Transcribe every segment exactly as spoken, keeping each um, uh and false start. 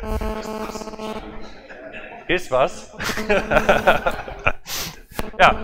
Ist was? Ja.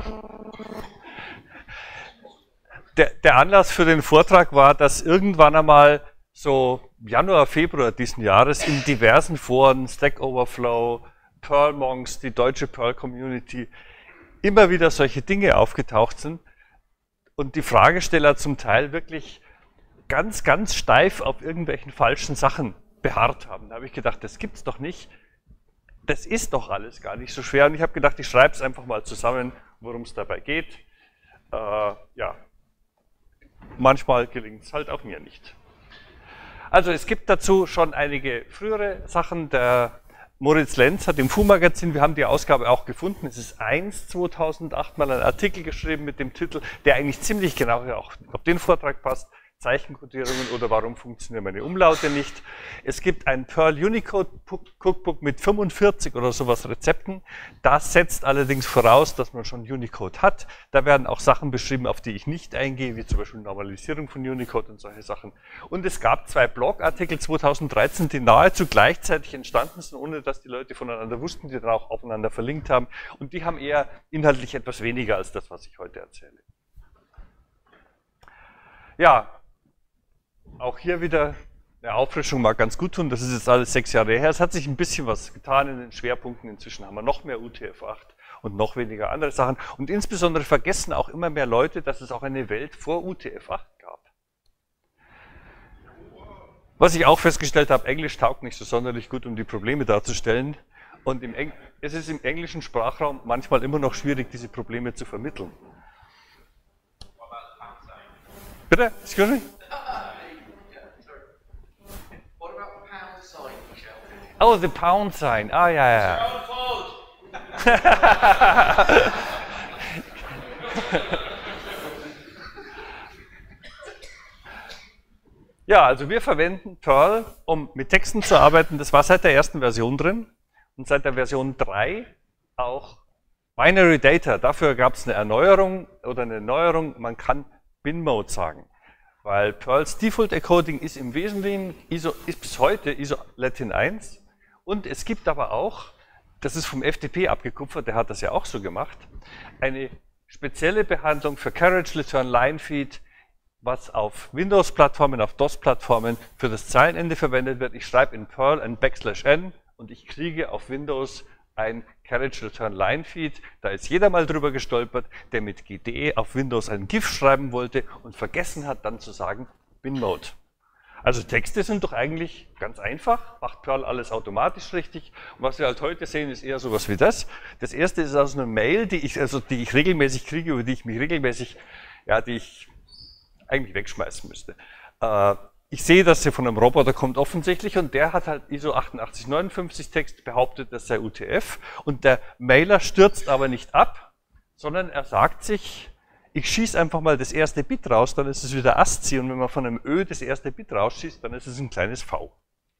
Der, der Anlass für den Vortrag war, dass irgendwann einmal so Januar, Februar diesen Jahres in diversen Foren, Stack Overflow, Perl Monks, die deutsche Perl Community, immer wieder solche Dinge aufgetaucht sind und die Fragesteller zum Teil wirklich ganz, ganz steif auf irgendwelchen falschen Sachen beharrt haben. Da habe ich gedacht, das gibt's doch nicht. Das ist doch alles gar nicht so schwer. Und ich habe gedacht, ich schreibe es einfach mal zusammen, worum es dabei geht. Äh, ja, manchmal gelingt es halt auch mir nicht. Also es gibt dazu schon einige frühere Sachen. Der Moritz Lenz hat im F U-Magazin, wir haben die Ausgabe auch gefunden, es ist eins zweitausendacht mal ein Artikel geschrieben mit dem Titel, der eigentlich ziemlich genau auch auf den Vortrag passt. Zeichenkodierungen oder warum funktionieren meine Umlaute nicht. Es gibt ein Perl Unicode Cookbook mit fünfundvierzig oder sowas Rezepten. Das setzt allerdings voraus, dass man schon Unicode hat. Da werden auch Sachen beschrieben, auf die ich nicht eingehe, wie zum Beispiel Normalisierung von Unicode und solche Sachen. Und es gab zwei Blogartikel zweitausenddreizehn, die nahezu gleichzeitig entstanden sind, ohne dass die Leute voneinander wussten, die dann auch aufeinander verlinkt haben. Und die haben eher inhaltlich etwas weniger als das, was ich heute erzähle. Ja, auch hier wieder eine Auffrischung mag ganz gut tun. Das ist jetzt alles sechs Jahre her. Es hat sich ein bisschen was getan in den Schwerpunkten. Inzwischen haben wir noch mehr U T F acht und noch weniger andere Sachen. Und insbesondere vergessen auch immer mehr Leute, dass es auch eine Welt vor U T F acht gab. Was ich auch festgestellt habe, Englisch taugt nicht so sonderlich gut, um die Probleme darzustellen. Und im Eng es ist im englischen Sprachraum manchmal immer noch schwierig, diese Probleme zu vermitteln. Bitte? Excuse me? Oh, the pound sign. Ah, ja, ja. Ja, also wir verwenden Perl, um mit Texten zu arbeiten. Das war seit der ersten Version drin und seit der Version drei auch Binary Data. Dafür gab es eine Erneuerung oder eine Neuerung. Man kann Bin-Mode sagen. Weil Perls Default Encoding ist im Wesentlichen I S O, ist bis heute I S O Latin eins. Und es gibt aber auch, das ist vom F T P abgekupfert, der hat das ja auch so gemacht, eine spezielle Behandlung für Carriage Return Line Feed, was auf Windows-Plattformen, auf DOS-Plattformen für das Zeilenende verwendet wird. Ich schreibe in Perl ein Backslash n und ich kriege auf Windows ein Carriage Return Line Feed. Da ist jeder mal drüber gestolpert, der mit G D auf Windows ein GIF schreiben wollte und vergessen hat, dann zu sagen Bin-Mode. Also Texte sind doch eigentlich ganz einfach, macht Perl alles automatisch richtig. Und was wir halt heute sehen, ist eher sowas wie das. Das erste ist aus einer Mail, die ich, also die ich regelmäßig kriege, über die ich mich regelmäßig, ja, die ich eigentlich wegschmeißen müsste. Äh, ich sehe, dass sie von einem Roboter kommt offensichtlich und der hat halt I S O achtundachtzig neunundfünfzig Text behauptet, das sei U T F. Und der Mailer stürzt aber nicht ab, sondern er sagt sich, ich schieße einfach mal das erste Bit raus, dann ist es wieder ASCII und wenn man von einem Ö das erste Bit rausschießt, dann ist es ein kleines V.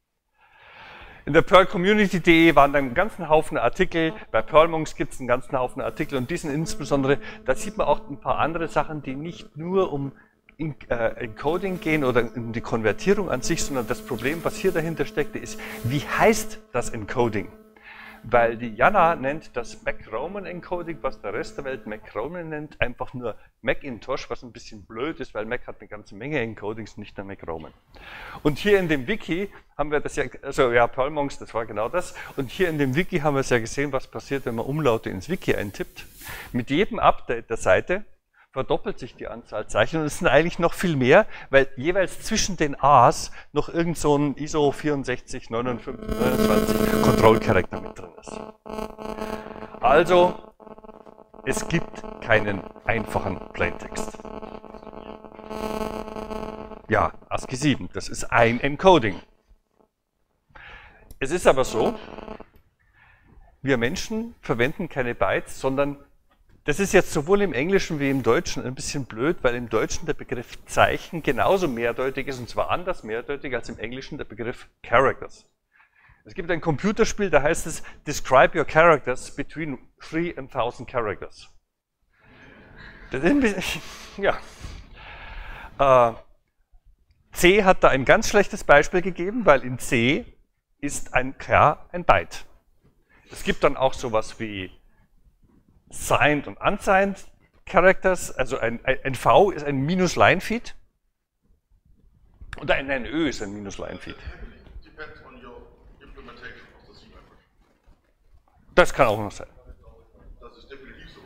In der Perl Community punkt de waren dann einen ganzen Haufen Artikel, bei Perl Monks gibt es einen ganzen Haufen Artikel und diesen insbesondere, da sieht man auch ein paar andere Sachen, die nicht nur um Encoding gehen oder um die Konvertierung an sich, sondern das Problem, was hier dahinter steckte, ist, wie heißt das Encoding? Weil die Jana nennt das Mac-Roman Encoding, was der Rest der Welt Mac-Roman nennt, einfach nur Macintosh, was ein bisschen blöd ist, weil Mac hat eine ganze Menge Encodings, nicht nur Mac-Roman. Und hier in dem Wiki haben wir das ja, also ja, Perl Monks, das war genau das. Und hier in dem Wiki haben wir es ja gesehen, was passiert, wenn man Umlaute ins Wiki eintippt. Mit jedem Update der Seite verdoppelt sich die Anzahl Zeichen und es sind eigentlich noch viel mehr, weil jeweils zwischen den A's noch irgend so ein I S O vierundsechzig neunundfünfzig neunundzwanzig Kontrollcharakter mit drin ist. Also, es gibt keinen einfachen Plaintext. Ja, ASCII sieben, das ist ein Encoding. Es ist aber so, wir Menschen verwenden keine Bytes, sondern das ist jetzt sowohl im Englischen wie im Deutschen ein bisschen blöd, weil im Deutschen der Begriff Zeichen genauso mehrdeutig ist, und zwar anders mehrdeutig als im Englischen der Begriff Characters. Es gibt ein Computerspiel, da heißt es Describe your characters between three and thousand characters. Das ist ein bisschen, ja. Äh, C hat da ein ganz schlechtes Beispiel gegeben, weil in C ist ein Char ein Byte. Es gibt dann auch sowas wie Signed und Unsigned Characters, also ein, ein, ein V ist ein Minus-Line-Feed und ein, ein Ö ist ein Minus-Line-Feed. Das kann auch noch sein. Das ist definitiv so.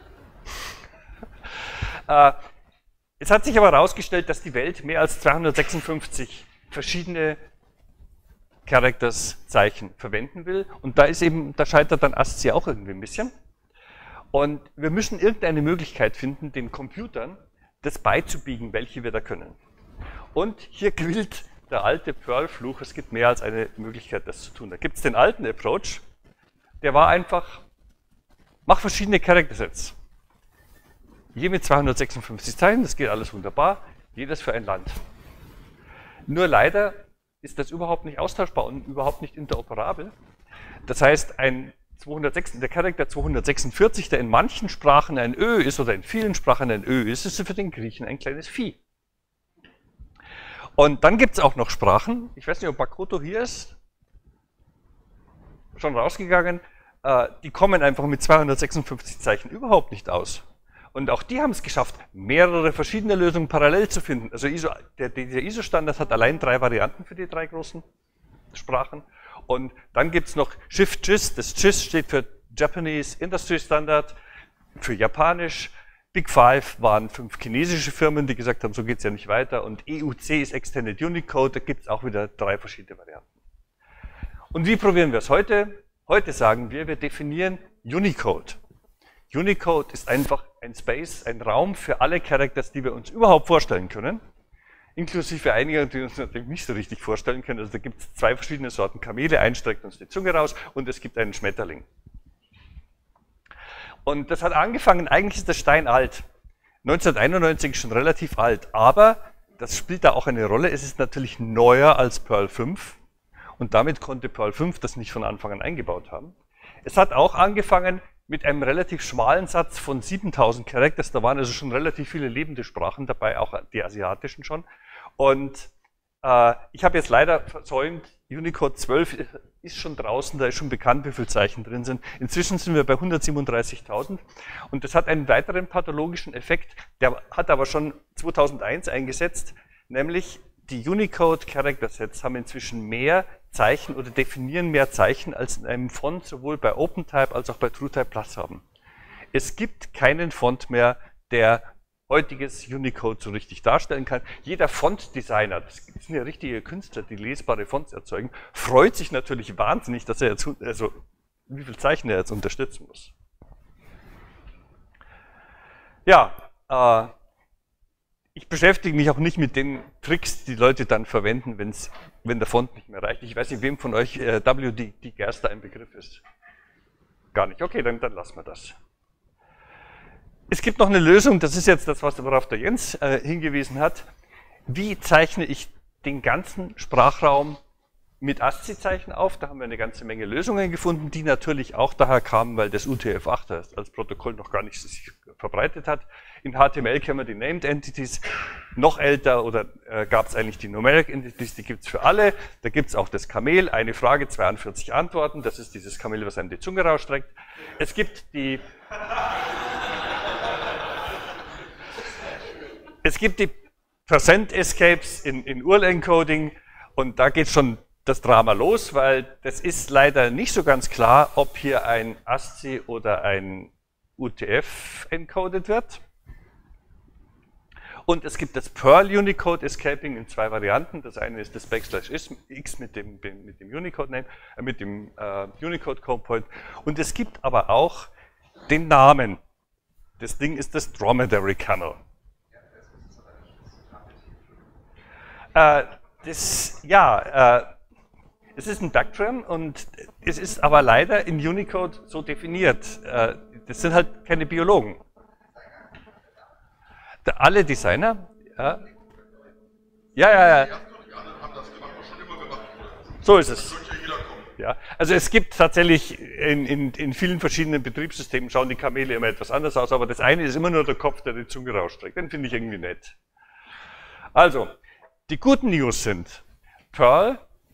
äh, es hat sich aber herausgestellt, dass die Welt mehr als zweihundertsechsundfünfzig verschiedene Characters-Zeichen verwenden will. Und da ist eben, da scheitert dann ASCII auch irgendwie ein bisschen. Und wir müssen irgendeine Möglichkeit finden, den Computern das beizubiegen, welche wir da können. Und hier gilt der alte Perl-Fluch, es gibt mehr als eine Möglichkeit, das zu tun. Da gibt es den alten Approach, der war einfach, mach verschiedene Character-Sets. Je mit zweihundertsechsundfünfzig Zeichen, das geht alles wunderbar, jedes für ein Land. Nur leider ist das überhaupt nicht austauschbar und überhaupt nicht interoperabel. Das heißt, ein zweihundertsechs, der Charakter zweihundertsechsundvierzig, der in manchen Sprachen ein Ö ist oder in vielen Sprachen ein Ö ist, ist für den Griechen ein kleines Vieh. Und dann gibt es auch noch Sprachen, ich weiß nicht, ob Bakoto hier ist, schon rausgegangen, äh, die kommen einfach mit zweihundertsechsundfünfzig Zeichen überhaupt nicht aus. Und auch die haben es geschafft, mehrere verschiedene Lösungen parallel zu finden. Also ISO, der, der I S O-Standard hat allein drei Varianten für die drei großen Sprachen. Und dann gibt es noch Shift-J I S. Das J I S steht für Japanese Industry Standard, für Japanisch. Big Five waren fünf chinesische Firmen, die gesagt haben, so geht es ja nicht weiter. Und E U C ist Extended Unicode, da gibt es auch wieder drei verschiedene Varianten. Und wie probieren wir es heute? Heute sagen wir, wir definieren Unicode. Unicode ist einfach ein Space, ein Raum für alle Characters, die wir uns überhaupt vorstellen können. Inklusive einiger, die uns natürlich nicht so richtig vorstellen können. Also da gibt es zwei verschiedene Sorten Kamele, einen streckt uns die Zunge raus und es gibt einen Schmetterling. Und das hat angefangen, eigentlich ist das Stein alt. neunzehnhunderteinundneunzig ist schon relativ alt, aber das spielt da auch eine Rolle. Es ist natürlich neuer als Perl fünf und damit konnte Perl fünf das nicht von Anfang an eingebaut haben. Es hat auch angefangen mit einem relativ schmalen Satz von siebentausend Characters. Da waren also schon relativ viele lebende Sprachen dabei, auch die asiatischen schon. Und äh, ich habe jetzt leider versäumt, Unicode zwölf ist schon draußen, da ist schon bekannt, wie viele Zeichen drin sind. Inzwischen sind wir bei hundertsiebenunddreißigtausend und das hat einen weiteren pathologischen Effekt, der hat aber schon zweitausendeins eingesetzt, nämlich die Unicode Character Sets haben inzwischen mehr Zeichen oder definieren mehr Zeichen, als in einem Font sowohl bei OpenType als auch bei TrueType Plus haben. Es gibt keinen Font mehr, der heutiges Unicode so richtig darstellen kann. Jeder Fontdesigner, das sind ja richtige Künstler, die lesbare Fonts erzeugen, freut sich natürlich wahnsinnig, dass er jetzt, also wie viele Zeichen er jetzt unterstützen muss. Ja, äh, ich beschäftige mich auch nicht mit den Tricks, die Leute dann verwenden, wenn's, wenn der Font nicht mehr reicht. Ich weiß nicht, wem von euch äh, W D Gerster ein Begriff ist. Gar nicht. Okay, dann, dann lassen wir das. Es gibt noch eine Lösung, das ist jetzt das, worauf der Jens äh, hingewiesen hat. Wie zeichne ich den ganzen Sprachraum mit ASCII-Zeichen auf? Da haben wir eine ganze Menge Lösungen gefunden, die natürlich auch daher kamen, weil das U T F acht als Protokoll noch gar nicht sich verbreitet hat. In H T M L kennen wir die Named Entities, noch älter oder äh, gab es eigentlich die Numeric Entities, die gibt es für alle. Da gibt es auch das Kamel, eine Frage, zweiundvierzig Antworten, das ist dieses Kamel, was einem die Zunge rausstreckt. Es gibt die Es gibt die Percent Escapes in, in U R L-Encoding und da geht schon das Drama los, weil das ist leider nicht so ganz klar, ob hier ein ASCII oder ein U T F encoded wird. Und es gibt das Perl Unicode Escaping in zwei Varianten. Das eine ist das Backslash X mit dem, mit dem Unicode-Name, äh, mit dem äh, Unicode-Code-Point. Und es gibt aber auch den Namen. Das Ding ist das Dromedary Kernel. Äh, das, ja, äh, es ist ein Backtram und es ist aber leider in Unicode so definiert. Äh, das sind halt keine Biologen. Da, alle Designer, ja, ja, ja, ja. So ist es. Ja, also es gibt tatsächlich in, in, in vielen verschiedenen Betriebssystemen schauen die Kamele immer etwas anders aus, aber das eine ist immer nur der Kopf, der die Zunge rausstreckt. Den finde ich irgendwie nett. Also, die guten News sind, Perl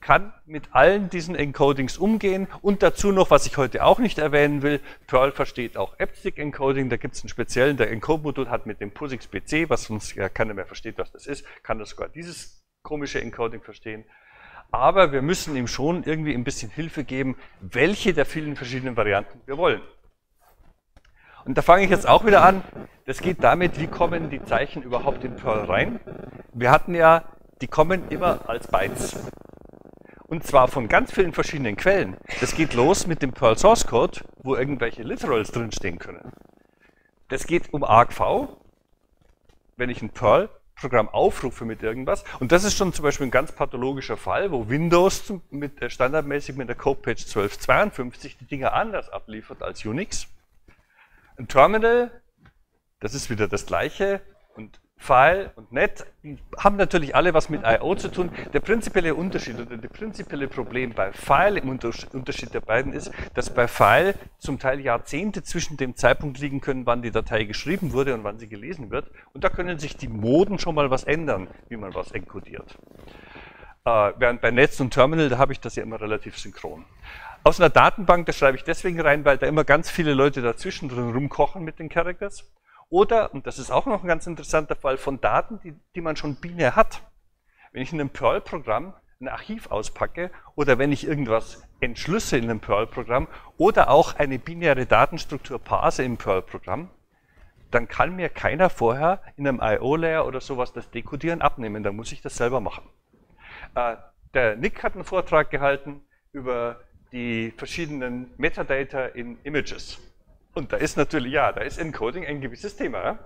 kann mit allen diesen Encodings umgehen und dazu noch, was ich heute auch nicht erwähnen will, Perl versteht auch EBCDIC-Encoding, da gibt es einen speziellen, der Encode-Modul hat mit dem POSIX P C, was sonst ja keiner mehr versteht, was das ist, kann das sogar dieses komische Encoding verstehen. Aber wir müssen ihm schon irgendwie ein bisschen Hilfe geben, welche der vielen verschiedenen Varianten wir wollen. Und da fange ich jetzt auch wieder an, das geht damit, wie kommen die Zeichen überhaupt in Perl rein. Wir hatten ja, die kommen immer als Bytes. Und zwar von ganz vielen verschiedenen Quellen. Das geht los mit dem Perl Source Code, wo irgendwelche Literals drinstehen können. Das geht um argv, wenn ich ein Perl-Programm aufrufe mit irgendwas. Und das ist schon zum Beispiel ein ganz pathologischer Fall, wo Windows mit, äh, standardmäßig mit der Codepage zwölf zweiundfünfzig die Dinge anders abliefert als Unix. Ein Terminal, das ist wieder das Gleiche. Und File und Net, die haben natürlich alle was mit I O zu tun. Der prinzipielle Unterschied oder das prinzipielle Problem bei File im Unterschied der beiden ist, dass bei File zum Teil Jahrzehnte zwischen dem Zeitpunkt liegen können, wann die Datei geschrieben wurde und wann sie gelesen wird. Und da können sich die Moden schon mal was ändern, wie man was encodiert. Äh, während bei Netz und Terminal, da habe ich das ja immer relativ synchron. Aus einer Datenbank, das schreibe ich deswegen rein, weil da immer ganz viele Leute dazwischen drin rumkochen mit den Characters. Oder, und das ist auch noch ein ganz interessanter Fall, von Daten, die, die man schon binär hat. Wenn ich in einem Perl-Programm ein Archiv auspacke oder wenn ich irgendwas entschlüsse in einem Perl-Programm oder auch eine binäre Datenstruktur parse im Perl-Programm, dann kann mir keiner vorher in einem I O-Layer oder sowas das Dekodieren abnehmen. Da muss ich das selber machen. Äh, der Nick hat einen Vortrag gehalten über die verschiedenen Metadata in Images. Und da ist natürlich, ja, da ist Encoding ein gewisses Thema. Ja?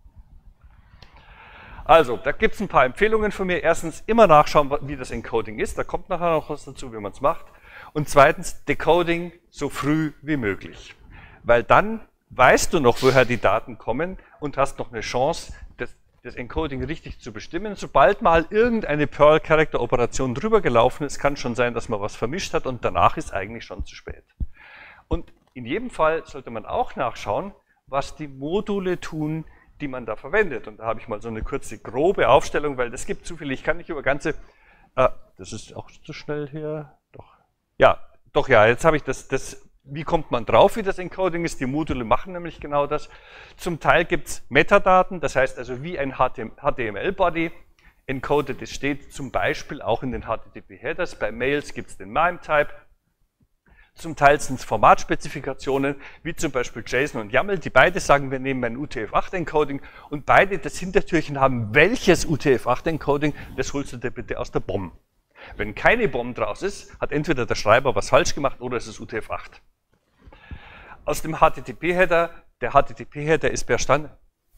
Also, da gibt es ein paar Empfehlungen von mir. Erstens, immer nachschauen, wie das Encoding ist. Da kommt nachher noch was dazu, wie man es macht. Und zweitens, Decoding so früh wie möglich. Weil dann weißt du noch, woher die Daten kommen und hast noch eine Chance, das, das Encoding richtig zu bestimmen. Sobald mal irgendeine Perl-Character-Operation drüber gelaufen ist, kann schon sein, dass man was vermischt hat und danach ist eigentlich schon zu spät. Und in jedem Fall sollte man auch nachschauen, was die Module tun, die man da verwendet. Und da habe ich mal so eine kurze, grobe Aufstellung, weil das gibt zu viel. Ich kann nicht über ganze... Äh, das ist auch zu schnell hier. Doch. Ja, doch, ja, jetzt habe ich das, das... Wie kommt man drauf, wie das Encoding ist? Die Module machen nämlich genau das. Zum Teil gibt es Metadaten, das heißt also wie ein H T M L-Body encoded ist, steht zum Beispiel auch in den H T T P-Headers. Bei Mails gibt es den MIME-Type. Zum Teil sind es Formatspezifikationen, wie zum Beispiel JSON und YAML, die beide sagen, wir nehmen ein U T F acht Encoding und beide das Hintertürchen haben, welches U T F acht Encoding, das holst du dir bitte aus der B O M. Wenn keine B O M draus ist, hat entweder der Schreiber was falsch gemacht oder es ist U T F acht. Aus dem H T T P-Header, der H T T P-Header ist per Standard.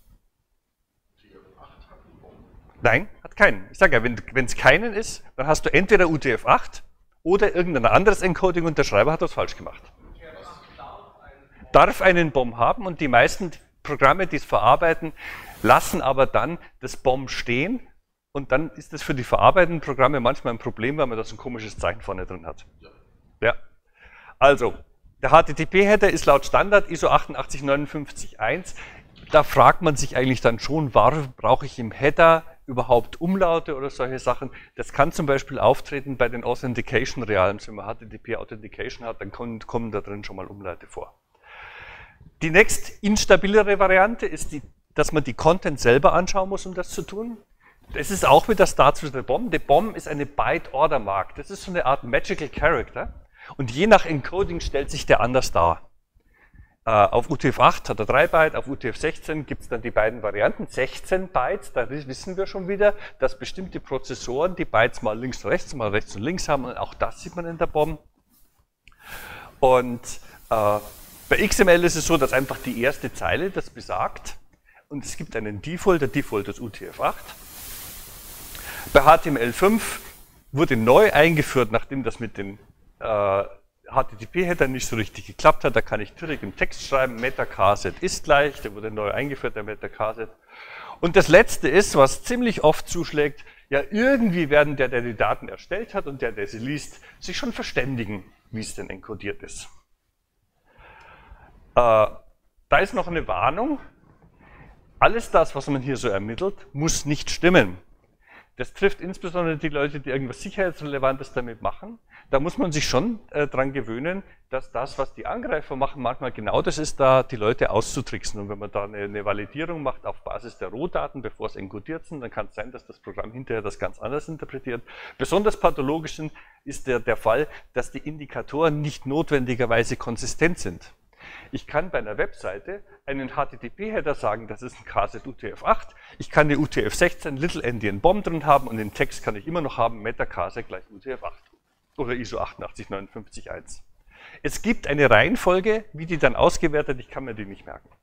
Nein, hat keinen. Ich sage ja, wenn es keinen ist, dann hast du entweder U T F acht oder irgendein anderes Encoding und der Schreiber hat was falsch gemacht. Darf einen B O M haben und die meisten Programme, die es verarbeiten, lassen aber dann das B O M stehen und dann ist das für die verarbeitenden Programme manchmal ein Problem, weil man da so ein komisches Zeichen vorne drin hat. Ja. Also, der H T T P-Header ist laut Standard I S O achtundachtzig neunundfünfzig eins. Da fragt man sich eigentlich dann schon, warum brauche ich im Header überhaupt Umlaute oder solche Sachen. Das kann zum Beispiel auftreten bei den Authentication Realms. Wenn man H T T P Authentication hat, dann kommen, kommen da drin schon mal Umlaute vor. Die nächst instabilere Variante ist, die, dass man die Content selber anschauen muss, um das zu tun. Das ist auch wieder Starts with the B O M. Die B O M ist eine Byte Order Mark. Das ist so eine Art Magical Character. Und je nach Encoding stellt sich der anders dar. Uh, auf U T F acht hat er drei Byte, auf U T F sechzehn gibt es dann die beiden Varianten, sechzehn Bytes, da wissen wir schon wieder, dass bestimmte Prozessoren die Bytes mal links und rechts, mal rechts und links haben und auch das sieht man in der B O M. Und uh, bei X M L ist es so, dass einfach die erste Zeile das besagt und es gibt einen Default, der Default ist U T F acht. Bei H T M L fünf wurde neu eingeführt, nachdem das mit den uh, H T T P-Header nicht so richtig geklappt hat, da kann ich direkt im Text schreiben, Metacasset ist gleich, der wurde neu eingeführt, der Metacasset. Und das letzte ist, was ziemlich oft zuschlägt, ja irgendwie werden der, der die Daten erstellt hat und der, der sie liest, sich schon verständigen, wie es denn encodiert ist. Äh, da ist noch eine Warnung, alles das, was man hier so ermittelt, muss nicht stimmen. Das trifft insbesondere die Leute, die irgendwas Sicherheitsrelevantes damit machen. Da muss man sich schon äh, dran gewöhnen, dass das, was die Angreifer machen, manchmal genau das ist, da die Leute auszutricksen. Und wenn man da eine, eine Validierung macht auf Basis der Rohdaten, bevor es encodiert sind, dann kann es sein, dass das Programm hinterher das ganz anders interpretiert. Besonders pathologisch ist der, der Fall, dass die Indikatoren nicht notwendigerweise konsistent sind. Ich kann bei einer Webseite einen H T T P-Header sagen, das ist ein K S E T U T F acht. Ich kann eine U T F sechzehn Little Endian Bomb drin haben und den Text kann ich immer noch haben, Meta K S E T gleich U T F acht oder I S O achtundachtzig neunundfünfzig Punkt eins. Es gibt eine Reihenfolge, wie die dann ausgewertet, ich kann mir die nicht merken.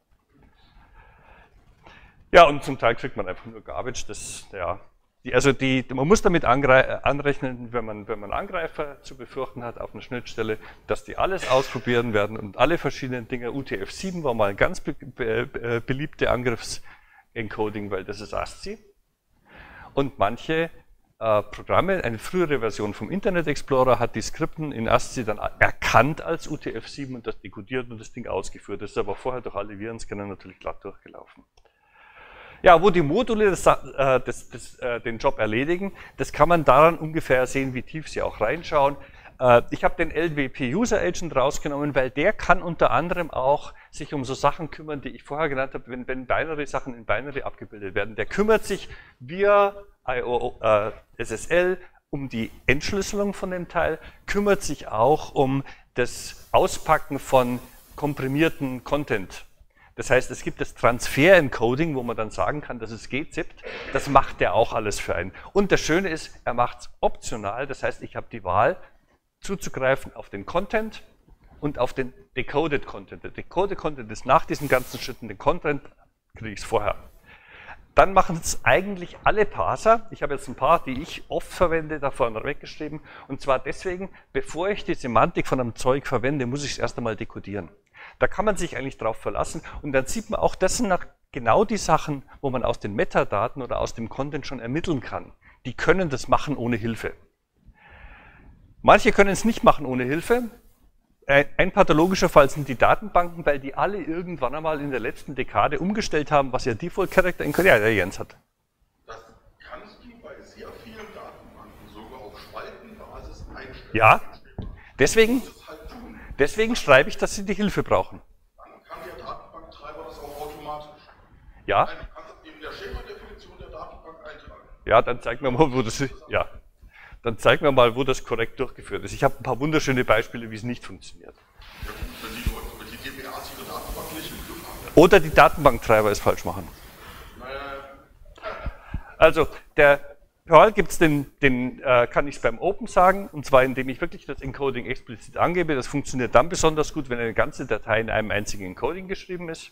Ja, und zum Teil kriegt man einfach nur Garbage, das, ja. Die, also die, man muss damit anrechnen, wenn man, wenn man Angreifer zu befürchten hat auf einer Schnittstelle, dass die alles ausprobieren werden und alle verschiedenen Dinge. U T F sieben war mal ein ganz be be beliebte Angriffsencoding, weil das ist ASCII. Und manche äh, Programme, eine frühere Version vom Internet Explorer hat die Skripten in ASCII dann erkannt als U T F sieben und das dekodiert und das Ding ausgeführt. Das ist aber vorher durch alle Virenscanner natürlich glatt durchgelaufen. Ja, wo die Module das, äh, das, das, äh, den Job erledigen, das kann man daran ungefähr sehen, wie tief sie auch reinschauen. Äh, ich habe den L W P User Agent rausgenommen, weil der kann unter anderem auch sich um so Sachen kümmern, die ich vorher genannt habe, wenn, wenn Binary-Sachen in Binary abgebildet werden. Der kümmert sich via I O, äh, S S L um die Entschlüsselung von dem Teil, kümmert sich auch um das Auspacken von komprimierten Content. Das heißt, es gibt das Transfer-Encoding, wo man dann sagen kann, das ist gezippt. Das macht der auch alles für einen. Und das Schöne ist, er macht es optional. Das heißt, ich habe die Wahl, zuzugreifen auf den Content und auf den Decoded Content. Der Decoded Content ist nach diesen ganzen Schritten, den Content kriege ich es vorher. Dann machen es eigentlich alle Parser. Ich habe jetzt ein paar, die ich oft verwende, davon weggeschrieben. Und zwar deswegen, bevor ich die Semantik von einem Zeug verwende, muss ich es erst einmal dekodieren. Da kann man sich eigentlich drauf verlassen und dann sieht man auch, das sind genau die Sachen, wo man aus den Metadaten oder aus dem Content schon ermitteln kann. Die können das machen ohne Hilfe. Manche können es nicht machen ohne Hilfe. Ein pathologischer Fall sind die Datenbanken, weil die alle irgendwann einmal in der letzten Dekade umgestellt haben, was ja Default Character in ja, der Jens hat. Das kannst du bei sehr vielen Datenbanken sogar auf Spaltenbasis einstellen. Ja, deswegen... Deswegen schreibe ich, dass Sie die Hilfe brauchen. Dann kann der Datenbanktreiber das auch automatisch. Ja. Nein, du kannst das in der Schema-Definition der Datenbank eintragen. Ja, dann zeig mir mal, wo das ist. Ja. Dann zeig mir mal, wo das korrekt durchgeführt ist. Ich habe ein paar wunderschöne Beispiele, wie es nicht funktioniert. Ja, wenn die, wenn die D B As ihre Datenbank nicht im Griff haben. Oder die Datenbanktreiber es falsch machen. Also, der Perl gibt es den, den äh, kann ich es beim Open sagen, und zwar indem ich wirklich das Encoding explizit angebe. Das funktioniert dann besonders gut, wenn eine ganze Datei in einem einzigen Encoding geschrieben ist.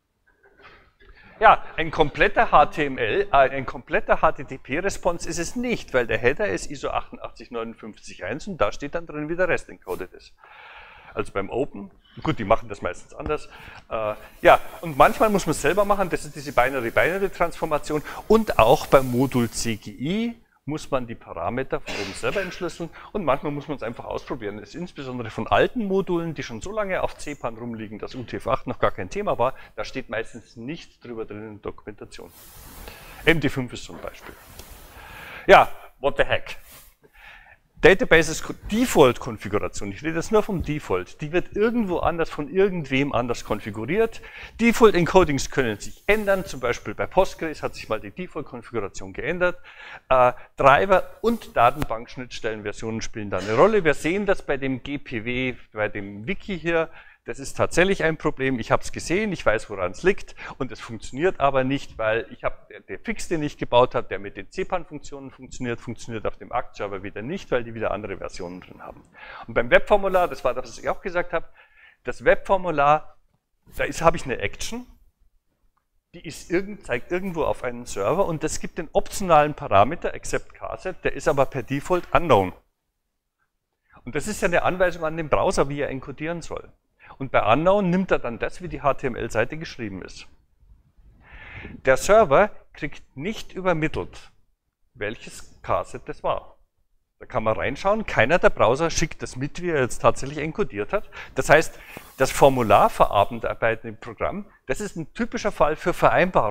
Ja, ein kompletter H T M L, äh, ein kompletter H T T P-Response ist es nicht, weil der Header ist I S O achtundachtzig neunundfünfzig Punkt eins und da steht dann drin, wie der Rest encoded ist. Also beim Open, gut, die machen das meistens anders. Äh, ja, und manchmal muss man es selber machen, das ist diese Binary-Binary-Transformation. Und auch beim Modul C G I muss man die Parameter von oben selber entschlüsseln und manchmal muss man es einfach ausprobieren. Das ist insbesondere von alten Modulen, die schon so lange auf C PAN rumliegen, dass U T F acht noch gar kein Thema war, da steht meistens nichts drüber drin in der Dokumentation. M D fünf ist so ein Beispiel. Ja, what the heck? Databases Default-Konfiguration, ich rede jetzt nur vom Default, die wird irgendwo anders von irgendwem anders konfiguriert. Default-Encodings können sich ändern, zum Beispiel bei Postgres hat sich mal die Default-Konfiguration geändert. Äh, Treiber und Datenbankschnittstellenversionen spielen da eine Rolle. Wir sehen das bei dem G P W, bei dem Wiki hier. Das ist tatsächlich ein Problem. Ich habe es gesehen, ich weiß, woran es liegt und es funktioniert aber nicht, weil ich habe der, der Fix, den ich gebaut habe, der mit den C PAN-Funktionen funktioniert, funktioniert auf dem Arc-Server wieder nicht, weil die wieder andere Versionen drin haben. Und beim Webformular, das war das, was ich auch gesagt habe, das Webformular, da habe ich eine Action, die ist irgend, zeigt irgendwo auf einen Server und das gibt den optionalen Parameter, except K S E T, der ist aber per Default unknown. Und das ist ja eine Anweisung an den Browser, wie er encodieren soll. Und bei Unknown nimmt er dann das, wie die H T M L-Seite geschrieben ist. Der Server kriegt nicht übermittelt, welches K S E T das war. Da kann man reinschauen, keiner der Browser schickt das mit, wie er jetzt tatsächlich encodiert hat. Das heißt, das Formular verarbeiten im Programm, das ist ein typischer Fall für Vereinbarung.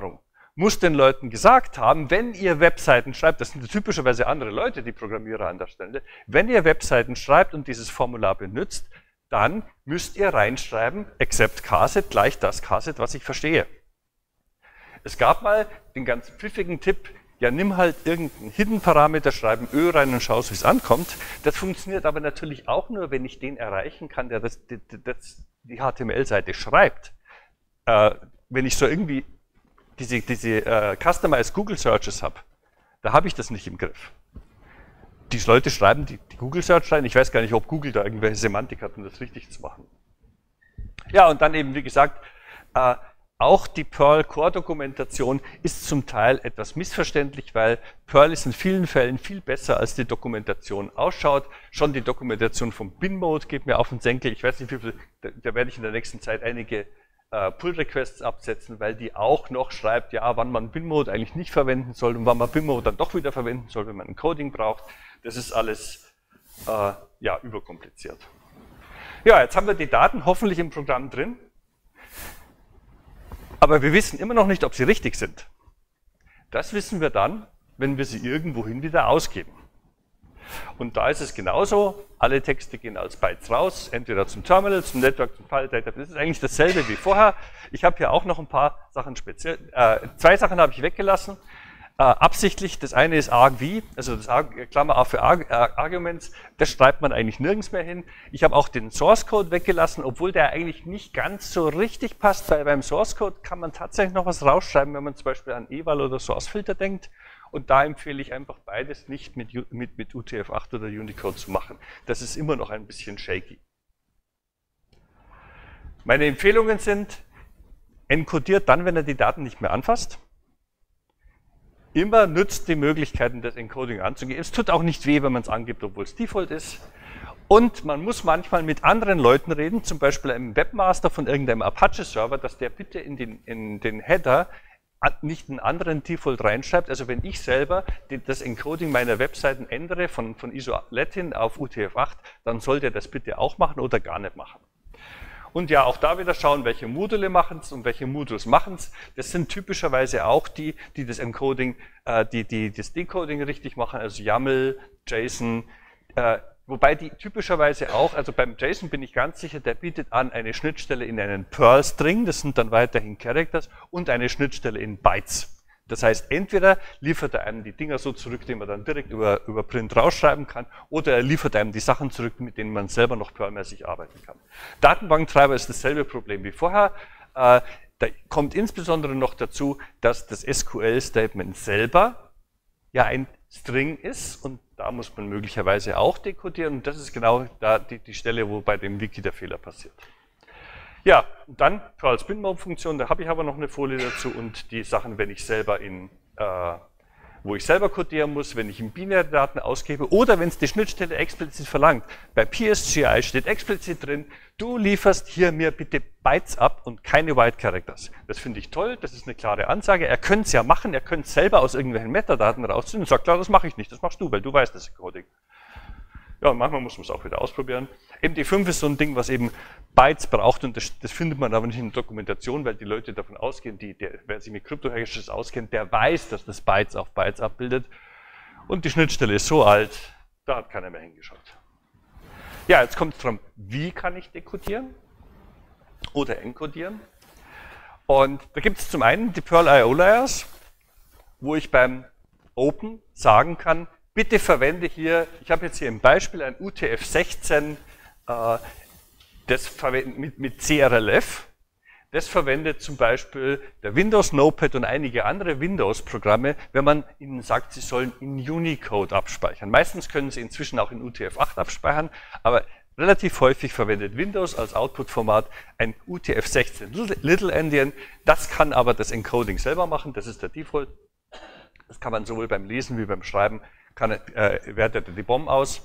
muss den Leuten gesagt haben, wenn ihr Webseiten schreibt, das sind typischerweise andere Leute, die Programmierer an der Stelle, wenn ihr Webseiten schreibt und dieses Formular benutzt, dann müsst ihr reinschreiben, except Caset, gleich das Caset, was ich verstehe. Es gab mal den ganz pfiffigen Tipp, ja, nimm halt irgendeinen Hidden-Parameter, schreib ein Ö rein und schaust, wie es ankommt. Das funktioniert aber natürlich auch nur, wenn ich den erreichen kann, der das, das, das, die H T M L-Seite schreibt. Äh, wenn ich so irgendwie diese, diese äh, Customized Google Searches habe, da habe ich das nicht im Griff. Die Leute schreiben die, die Google Search rein. Ich weiß gar nicht, ob Google da irgendwelche Semantik hat, um das richtig zu machen. Ja, und dann eben, wie gesagt, äh, auch die Perl-Core-Dokumentation ist zum Teil etwas missverständlich, weil Perl ist in vielen Fällen viel besser, als die Dokumentation ausschaut. Schon die Dokumentation vom Bin-Mode geht mir auf den Senkel. Ich weiß nicht, wie viel, da, da werde ich in der nächsten Zeit einige äh, Pull-Requests absetzen, weil die auch noch schreibt, ja, wann man Bin-Mode eigentlich nicht verwenden soll und wann man Bin-Mode dann doch wieder verwenden soll, wenn man ein Coding braucht. Das ist alles äh, ja, überkompliziert. Ja, jetzt haben wir die Daten hoffentlich im Programm drin. Aber wir wissen immer noch nicht, ob sie richtig sind. Das wissen wir dann, wenn wir sie irgendwohin wieder ausgeben. Und da ist es genauso, alle Texte gehen als Bytes raus, entweder zum Terminal, zum Network, zum File Data. Das ist eigentlich dasselbe wie vorher. Ich habe hier auch noch ein paar Sachen speziell, äh, zwei Sachen habe ich weggelassen. Äh, absichtlich, das eine ist argv, also das Arg, Klammer A für Arg, Arg, Arguments, das schreibt man eigentlich nirgends mehr hin. Ich habe auch den Source Code weggelassen, obwohl der eigentlich nicht ganz so richtig passt, weil beim Source Code kann man tatsächlich noch was rausschreiben, wenn man zum Beispiel an Eval oder Source Filter denkt. Und da empfehle ich einfach beides nicht mit, mit, mit U T F acht oder Unicode zu machen. Das ist immer noch ein bisschen shaky. Meine Empfehlungen sind, encodiert dann, wenn er die Daten nicht mehr anfasst. Immer nützt die Möglichkeiten, das Encoding anzugeben. Es tut auch nicht weh, wenn man es angibt, obwohl es Default ist. Und man muss manchmal mit anderen Leuten reden, zum Beispiel einem Webmaster von irgendeinem Apache-Server, dass der bitte in den, in den Header nicht einen anderen Default reinschreibt. Also wenn ich selber das Encoding meiner Webseiten ändere von, von I S O Latin auf U T F acht, dann soll der das bitte auch machen oder gar nicht machen. Und ja, auch da wieder schauen, welche Module machen es und welche Modules machen es. Das sind typischerweise auch die, die das Encoding, äh, die, die das Decoding richtig machen, also YAML, JSON, äh, wobei die typischerweise auch, also beim JSON bin ich ganz sicher, der bietet an eine Schnittstelle in einen Perl-String, das sind dann weiterhin Characters, und eine Schnittstelle in Bytes. Das heißt, entweder liefert er einem die Dinger so zurück, die man dann direkt über, über Print rausschreiben kann, oder er liefert einem die Sachen zurück, mit denen man selber noch perlmäßig arbeiten kann. Datenbanktreiber ist dasselbe Problem wie vorher. Äh, da kommt insbesondere noch dazu, dass das S Q L-Statement selber ja ein String ist und da muss man möglicherweise auch dekodieren und das ist genau da die, die Stelle, wo bei dem Wiki der Fehler passiert. Ja, und dann Perls Bin-Mode-Funktion, da habe ich aber noch eine Folie dazu und die Sachen, wenn ich selber in, äh, wo ich selber codieren muss, wenn ich in binäre Daten ausgebe oder wenn es die Schnittstelle explizit verlangt. Bei P S G I steht explizit drin, du lieferst hier mir bitte Bytes ab und keine White Characters. Das finde ich toll, das ist eine klare Ansage. Er könnte es ja machen, er könnte es selber aus irgendwelchen Metadaten rausziehen und sagt, klar, das mache ich nicht, das machst du, weil du weißt das Coding. Ja, und manchmal muss man es auch wieder ausprobieren. M D fünf ist so ein Ding, was eben Bytes braucht und das, das findet man aber nicht in der Dokumentation, weil die Leute davon ausgehen, die, der, wer sich mit Krypto-Hashes auskennt, der weiß, dass das Bytes auf Bytes abbildet. Und die Schnittstelle ist so alt, da hat keiner mehr hingeschaut. Ja, jetzt kommt es darum, wie kann ich dekodieren oder encodieren? Und da gibt es zum einen die Perl I O Layers, wo ich beim Open sagen kann, bitte verwende hier, ich habe jetzt hier im Beispiel ein U T F sechzehn äh, das mit, mit C R L F. Das verwendet zum Beispiel der Windows Notepad und einige andere Windows-Programme, wenn man ihnen sagt, sie sollen in Unicode abspeichern. Meistens können sie inzwischen auch in U T F acht abspeichern, aber relativ häufig verwendet Windows als Output-Format ein U T F sechzehn Little Endian. Das kann aber das Encoding selber machen, das ist der Default. Das kann man sowohl beim Lesen wie beim Schreiben, kann, äh, wertet er die B O M aus.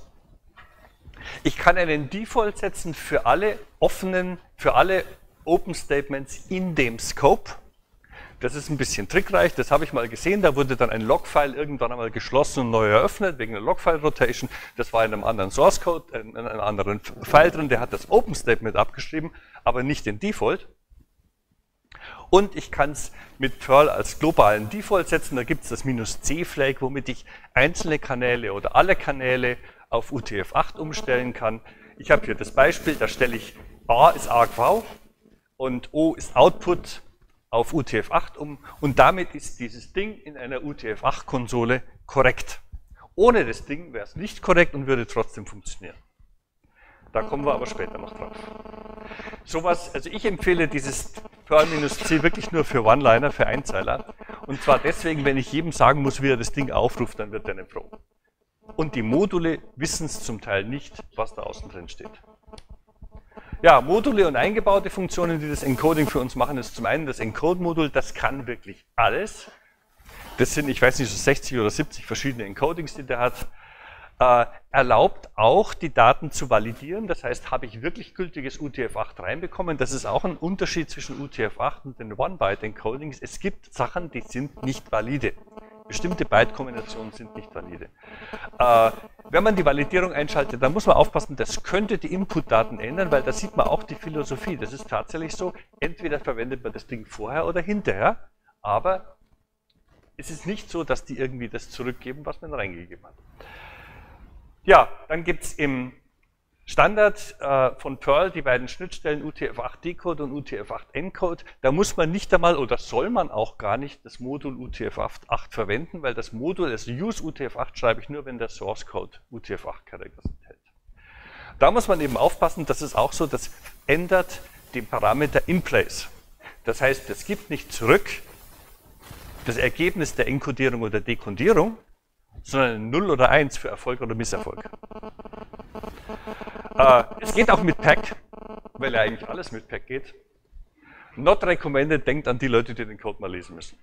Ich kann einen Default setzen für alle offenen, für alle Open Statements in dem Scope. Das ist ein bisschen trickreich, das habe ich mal gesehen, da wurde dann ein Logfile irgendwann einmal geschlossen und neu eröffnet, wegen einer Logfile-Rotation. Das war in einem anderen Source Code, in einem anderen File drin, der hat das Open Statement abgeschrieben, aber nicht den Default. Und ich kann es mit Perl als globalen Default setzen. Da gibt es das -C-Flag, womit ich einzelne Kanäle oder alle Kanäle auf U T F acht umstellen kann. Ich habe hier das Beispiel, da stelle ich A ist A G V und O ist Output auf U T F acht um. Und damit ist dieses Ding in einer U T F acht Konsole korrekt. Ohne das Ding wäre es nicht korrekt und würde trotzdem funktionieren. Da kommen wir aber später noch drauf. Sowas, also ich empfehle dieses Perl-C wirklich nur für One-Liner, für Einzeiler. Und zwar deswegen, wenn ich jedem sagen muss, wie er das Ding aufruft, dann wird er nicht froh. Und die Module wissen es zum Teil nicht, was da außen drin steht. Ja, Module und eingebaute Funktionen, die das Encoding für uns machen, ist zum einen das Encode-Modul, das kann wirklich alles. Das sind, ich weiß nicht, so sechzig oder siebzig verschiedene Encodings, die der hat. Äh, erlaubt auch, die Daten zu validieren. Das heißt, habe ich wirklich gültiges U T F acht reinbekommen? Das ist auch ein Unterschied zwischen U T F acht und den One-Byte-Encodings. Es gibt Sachen, die sind nicht valide. Bestimmte Byte-Kombinationen sind nicht valide. Äh, wenn man die Validierung einschaltet, dann muss man aufpassen, das könnte die Input-Daten ändern, weil da sieht man auch die Philosophie. Das ist tatsächlich so, entweder verwendet man das Ding vorher oder hinterher, aber es ist nicht so, dass die irgendwie das zurückgeben, was man reingegeben hat. Ja, dann gibt es im Standard äh, von Perl die beiden Schnittstellen U T F acht Decode und U T F acht Encode. Da muss man nicht einmal oder soll man auch gar nicht das Modul U T F acht verwenden, weil das Modul, das Use U T F acht schreibe ich nur, wenn der Source Code U T F acht Characters enthält. Da muss man eben aufpassen, das ist auch so, das ändert den Parameter InPlace. Das heißt, es gibt nicht zurück das Ergebnis der Enkodierung oder Dekodierung, sondern null oder eins für Erfolg oder Misserfolg. Äh, es geht auch mit P A C, weil ja eigentlich alles mit P A C geht. Not recommended, denkt an die Leute, die den Code mal lesen müssen.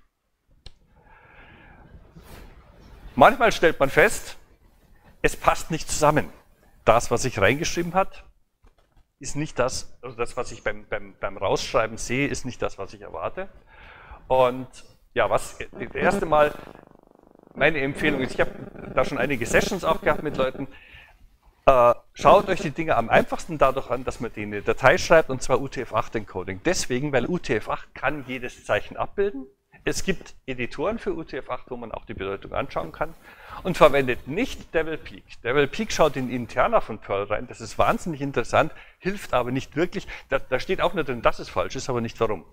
Manchmal stellt man fest, es passt nicht zusammen. Das, was ich reingeschrieben habe, ist nicht das, also das, was ich beim, beim, beim Rausschreiben sehe, ist nicht das, was ich erwarte. Und ja, was das erste Mal meine Empfehlung ist, ich habe da schon einige Sessions auch gehabt mit Leuten, äh, schaut euch die Dinge am einfachsten dadurch an, dass man die in eine Datei schreibt, und zwar U T F acht Encoding. Deswegen, weil U T F acht kann jedes Zeichen abbilden. Es gibt Editoren für U T F acht, wo man auch die Bedeutung anschauen kann, und verwendet nicht Devilpeak. Devilpeak schaut in Interna von Perl rein, das ist wahnsinnig interessant, hilft aber nicht wirklich. Da, da steht auch nur drin, dass es falsch ist, aber nicht warum.